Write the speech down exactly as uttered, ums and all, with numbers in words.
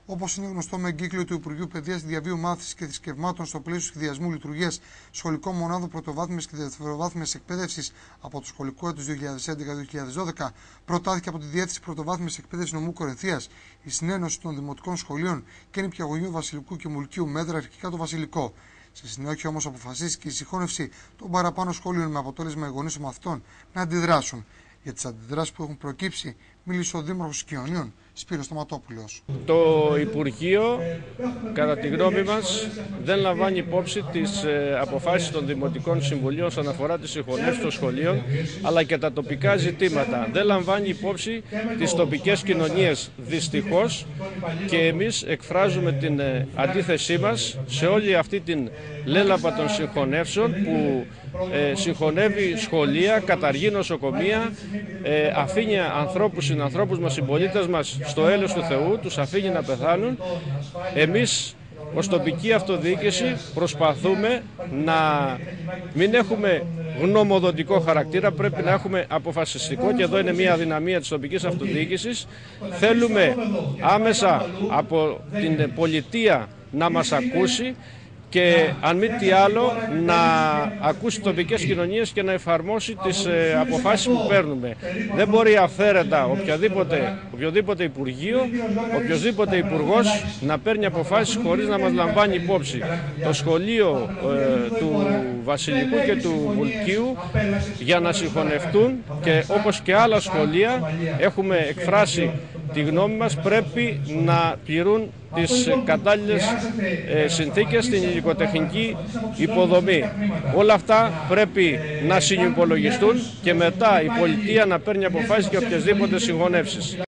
Όπως είναι γνωστό με εγκύκλιο του Υπουργείου Παιδείας, Διαβίου Μάθησης και Θρησκευμάτων στο πλαίσιο σχεδιασμού λειτουργίας σχολικών μονάδων πρωτοβάθμιας και δευτεροβάθμιας εκπαίδευσης από το σχολικό έτος δύο χιλιάδες έντεκα δύο χιλιάδες δώδεκα, προτάθηκε από τη Διεύθυνση Πρωτοβάθμιας Εκπαίδευσης Νομού Κορινθίας, η Συνένωση των Δημοτικών Σχολείων και Νηπιαγωγείου Βασιλικού και Μουλκίου Μέδρα, αρχικά το Βασιλικό. Στη συνέχεια όμως αποφασίστηκε η συγχώνευση των παραπάνω σχολείων με αποτέλεσμα οι γονείς των μαθητών να αντιδράσουν. Για τις αντιδράσεις που έχουν προκύψει, μίλησε ο Δήμαρχος Κιονίων, Σπύρος Σταματόπουλος. Το Υπουργείο, κατά τη γνώμη μας, δεν λαμβάνει υπόψη τις ε, αποφάσεις των Δημοτικών Συμβουλίων όσον αφορά τις συγχωνεύσεις των σχολείων, αλλά και τα τοπικά ζητήματα. Δεν λαμβάνει υπόψη τις τοπικές κοινωνίες, δυστυχώς, και εμείς εκφράζουμε την ε, αντίθεσή μας σε όλη αυτή την λέλαπα των συγχωνεύσεων που ε, συγχωνεύει σχολεία, καταργεί νοσοκομεία, ε, αφήνει ανθρώπους, συνανθρώπους μας, συμπολίτες μας στο έλεος του Θεού, τους αφήνει να πεθάνουν. Εμείς ως τοπική αυτοδιοίκηση προσπαθούμε να μην έχουμε γνωμοδοτικό χαρακτήρα, πρέπει να έχουμε αποφασιστικό, και εδώ είναι μια αδυναμία της τοπικής αυτοδιοίκησης. Θέλουμε άμεσα από την πολιτεία να μας ακούσει και αν μη τι άλλο να ακούσει τοπικές κοινωνίες και να εφαρμόσει τις ε, αποφάσεις που παίρνουμε. Δεν μπορεί αυθαίρετα οποιοδήποτε, οποιοδήποτε Υπουργείο, οποιοδήποτε Υπουργός να παίρνει αποφάσεις χωρίς να μας λαμβάνει υπόψη. Το σχολείο ε, του Βασιλικού και του Μουλκίου για να συγχωνευτούν, και όπως και άλλα σχολεία έχουμε εκφράσει τη γνώμη μας, πρέπει να πληρούν τις κατάλληλες ε, συνθήκες στην υλικοτεχνική υποδομή. Όλα αυτά πρέπει να συνυπολογιστούν και μετά η πολιτεία να παίρνει αποφάσεις για οποιασδήποτε συγχωνεύσεις.